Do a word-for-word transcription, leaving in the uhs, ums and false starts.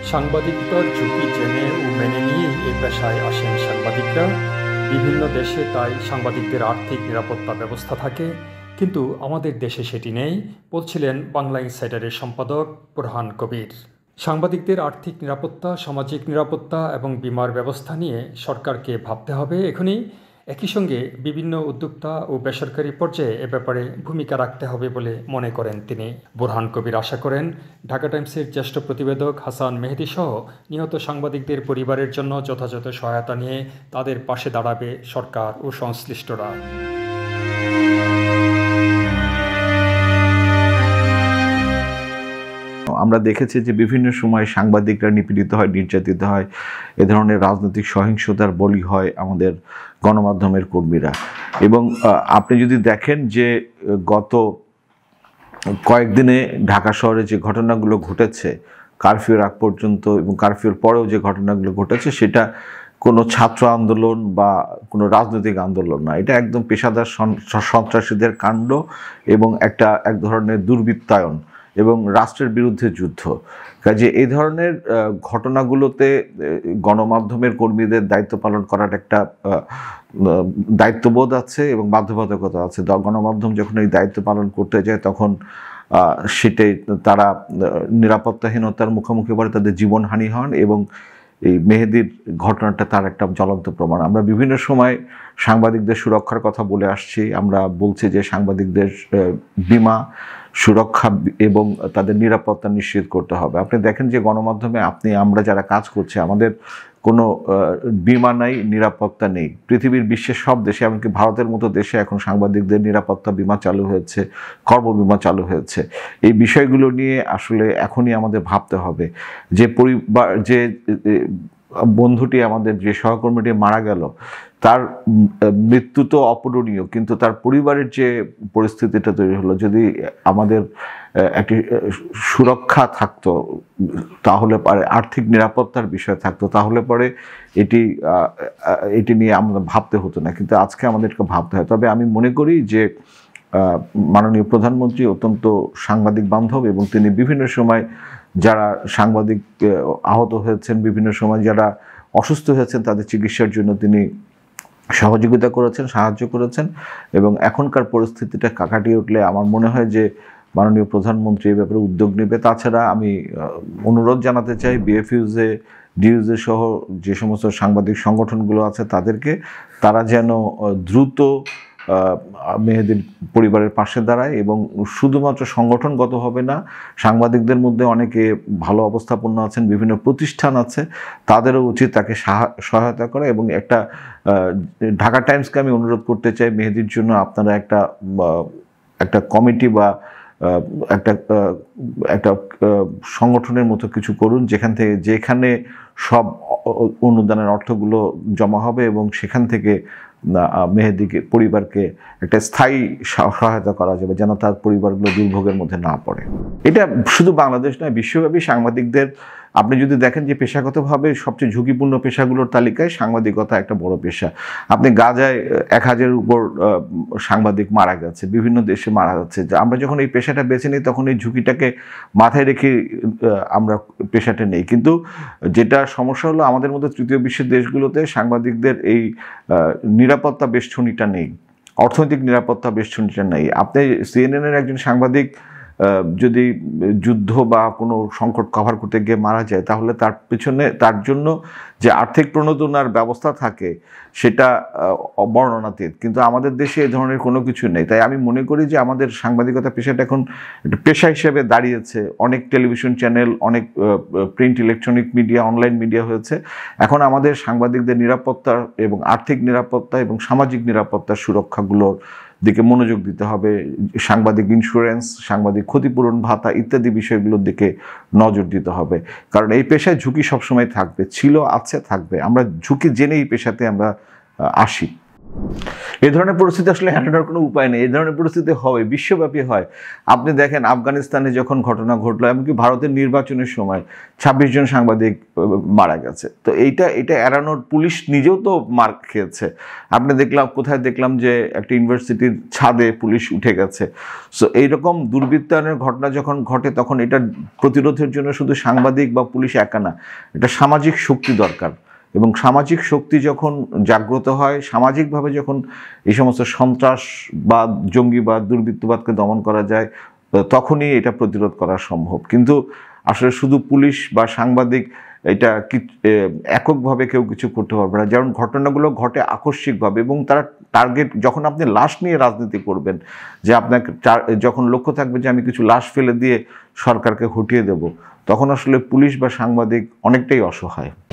সাংবাদিকতার ঝুঁকি জেনে ও মেনে নিয়েই এ পেশায় আসেন সাংবাদিকরা। বিভিন্ন দেশে তাই সাংবাদিকদের আর্থিক নিরাপত্তা ব্যবস্থা থাকে, কিন্তু আমাদের দেশে সেটি নেই, বলছিলেন বাংলা ইনসাইডারের সম্পাদক বুরহান কবির। সাংবাদিকদের আর্থিক নিরাপত্তা, সামাজিক নিরাপত্তা এবং বীমার ব্যবস্থা নিয়ে সরকারকে ভাবতে হবে এখনই। একই সঙ্গে বিভিন্ন উদ্যোক্তা ও বেসরকারি পর্যায়ে এ ব্যাপারে ভূমিকা রাখতে হবে বলে মনে করেন তিনি। বুরহান কবির আশা করেন ঢাকা টাইমসের জ্যেষ্ঠ প্রতিবেদক হাসান মেহেদী সহ নিহত সাংবাদিকদের পরিবারের জন্য যথাযথ সহায়তা নিয়ে তাদের পাশে দাঁড়াবে সরকার ও সংশ্লিষ্টরা। আমরা দেখেছি যে বিভিন্ন সময় সাংবাদিকরা নিপীড়িত হয়, নির্যাতিত হয়, এ ধরনের রাজনৈতিক সহিংসতার বলি হয় আমাদের গণমাধ্যমের কর্মীরা। এবং আপনি যদি দেখেন যে গত কয়েকদিনে ঢাকা শহরে যে ঘটনাগুলো ঘটেছে কারফিউর আগ পর্যন্ত এবং কারফিউর পরেও যে ঘটনাগুলো ঘটেছে, সেটা কোনো ছাত্র আন্দোলন বা কোনো রাজনৈতিক আন্দোলন না, এটা একদম পেশাদার সন্ত্রাসীদের কাণ্ড এবং একটা এক ধরনের দুর্বৃত্তায়ন এবং রাষ্ট্রের বিরুদ্ধে যুদ্ধ। কাজে এই ধরনের ঘটনাগুলোতে গণমাধ্যমের কর্মীদের দায়িত্ব পালন করার একটা দায়িত্ববোধ আছে এবং বাধ্যবাধকতা আছে। গণমাধ্যম যখন এই দায়িত্ব পালন করতে যায় তখন সেটাই তারা নিরাপত্তাহীনতার মুখোমুখি পড়ে, তাদের জীবনহানি হন এবং এই মেহেদীর ঘটনাটা তার একটা জ্বলন্ত প্রমাণ। আমরা বিভিন্ন সময় সাংবাদিকদের সুরক্ষার কথা বলে আসছি। আমরা বলছি যে সাংবাদিকদের বীমা, সুরক্ষা এবং তাদের নিরাপত্তা নিশ্চিত করতে হবে। আপনি দেখেন যে গণমাধ্যমে আপনি আমরা যারা কাজ করছে আমাদের কোনো বীমা নাই, নিরাপত্তা নেই। পৃথিবীর বিশ্বের সব দেশে, এমনকি ভারতের মতো দেশে এখন সাংবাদিকদের নিরাপত্তা বীমা চালু হয়েছে, কর্মবীমা চালু হয়েছে। এই বিষয়গুলো নিয়ে আসলে এখনই আমাদের ভাবতে হবে যে পরিবার যে বন্ধুটি আমাদের যে সহকর্মীটি মারা গেল, তার মৃত্যু তো অপূরণীয়, কিন্তু তার পরিবারের যে পরিস্থিতিটা তৈরি হলো, যদি আমাদের একটি সুরক্ষা থাকতো তাহলে পরে, আর্থিক নিরাপত্তার বিষয় থাকতো তাহলে পরে এটি এটি নিয়ে আমরা ভাবতে হতো না, কিন্তু আজকে আমাদেরকে ভাবতে হয়। তবে আমি মনে করি যে মাননীয় প্রধানমন্ত্রী অত্যন্ত সাংবাদিক বান্ধব এবং তিনি বিভিন্ন সময় যারা সাংবাদিক আহত হয়েছেন, বিভিন্ন সময় যারা অসুস্থ হয়েছেন তাদের চিকিৎসার জন্য তিনি সহযোগিতা করেছেন, সাহায্য করেছেন এবং এখনকার পরিস্থিতিটা কাটিয়ে উঠলে আমার মনে হয় যে মাননীয় প্রধানমন্ত্রী এ ব্যাপারে উদ্যোগ নেবে। তাছাড়া আমি অনুরোধ জানাতে চাই বিএফইউজে, ডিইউজে সহ যে সমস্ত সাংবাদিক সংগঠনগুলো আছে তাদেরকে, তারা যেন দ্রুত মেহেদীর পরিবারের পাশে দাঁড়ায় এবং শুধুমাত্র সংগঠনগতভাবে না, সাংবাদিকদের মধ্যে অনেকে ভালো অবস্থাপন্ন আছেন, বিভিন্ন প্রতিষ্ঠান আছে, তাদেরও উচিত তাকে সহায়তা করা। এবং একটা ঢাকা টাইমসকে আমি অনুরোধ করতে চাই, মেহেদীর জন্য আপনারা একটা একটা কমিটি বা একটা একটা সংগঠনের মতো কিছু করুন, যেখান থেকে যেখানে সব অনুদানের অর্থগুলো জমা হবে এবং সেখান থেকে মেহেদীকে পরিবারকে একটা স্থায়ী সহায়তা করা যাবে, যেন তার পরিবারগুলো দুর্ভোগের মধ্যে না পড়ে। এটা শুধু বাংলাদেশ নয়, বিশ্বব্যাপী সাংবাদিকদের আপনি যদি দেখেন যে পেশাগতভাবে সবচেয়ে ঝুঁকিপূর্ণ পেশাগুলোর তালিকায় সাংবাদিকতা একটা বড় পেশা। আপনি গাজায় এক হাজারের উপর সাংবাদিক মারা গেছে, বিভিন্ন দেশে মারা যাচ্ছে। আমরা যখন এই পেশাটা বেছে নিই তখন এই ঝুঁকিটাকে মাথায় রেখে আমরা পেশাটা নেই, কিন্তু যেটা সমস্যা হলো আমাদের মধ্যে তৃতীয় বিশ্বের দেশগুলোতে সাংবাদিকদের এই নিরাপত্তা বেষ্টনীটা নেই, অর্থনৈতিক নিরাপত্তা বেষ্টনীটা নেই। আপনি সিএনএনের একজন সাংবাদিক যদি যুদ্ধ বা কোনো সংকট কভার করতে গিয়ে মারা যায়, তাহলে তার পিছনে তার জন্য যে আর্থিক প্রণোদনার ব্যবস্থা থাকে সেটা বর্ণনাতীত, কিন্তু আমাদের দেশে এই ধরনের কোনো কিছু নেই। তাই আমি মনে করি যে আমাদের সাংবাদিকতা পেশাটা এখন একটা পেশা হিসেবে দাঁড়িয়েছে। অনেক টেলিভিশন চ্যানেল, অনেক print electronic media, online media হয়েছে। এখন আমাদের সাংবাদিকদের নিরাপত্তা এবং আর্থিক নিরাপত্তা এবং সামাজিক নিরাপত্তার সুরক্ষাগুলোর দিকে মনোযোগ দিতে হবে। সাংবাদিক ইন্স্যুরেন্স, সাংবাদিক ক্ষতিপূরণ ভাতা ইত্যাদি বিষয়গুলোর দিকে নজর দিতে হবে, কারণ এই পেশায় ঝুঁকি সবসময় থাকবে, ছিল, আছে, থাকবে। আমরা ঝুঁকি জেনে এই পেশাতে আমরা আসি। এই ধরনের পরিস্থিতি আসলে এড়ানোর কোনো উপায় নেই। এই ধরনের পরিস্থিতি হবে, বিশ্বব্যাপী হয়। আপনি দেখেন আফগানিস্তানে যখন ঘটনা ঘটলো, এমনকি ভারতের নির্বাচনের সময় ছাব্বিশ জন সাংবাদিক মারা গেছে। তো এইটা এটা এড়ানোর পুলিশ নিজেও তো মার খেয়েছে। আপনি দেখলাম কোথায় দেখলাম যে একটা ইউনিভার্সিটির ছাদে পুলিশ উঠে গেছে। সো এইরকম দুর্বৃত্তায়নের ঘটনা যখন ঘটে তখন এটা প্রতিরোধের জন্য শুধু সাংবাদিক বা পুলিশ একা না, এটা সামাজিক শক্তি দরকার। এবং সামাজিক শক্তি যখন জাগ্রত হয়, সামাজিকভাবে যখন এই সমস্ত সন্ত্রাস বা জঙ্গিবাদ দুর্বৃত্তবাদকে দমন করা যায়, তখনই এটা প্রতিরোধ করা সম্ভব। কিন্তু আসলে শুধু পুলিশ বা সাংবাদিক এটা কি এককভাবে কেউ কিছু করতে পারবে না। যেমন ঘটনাগুলো ঘটে আকস্মিকভাবে, এবং তারা টার্গেট, যখন আপনি লাশ নিয়ে রাজনীতি করবেন, যে আপনাকে যখন লক্ষ্য থাকবে যে আমি কিছু লাশ ফেলে দিয়ে সরকারকে হটিয়ে দেব, তখন আসলে পুলিশ বা সাংবাদিক অনেকটাই অসহায়।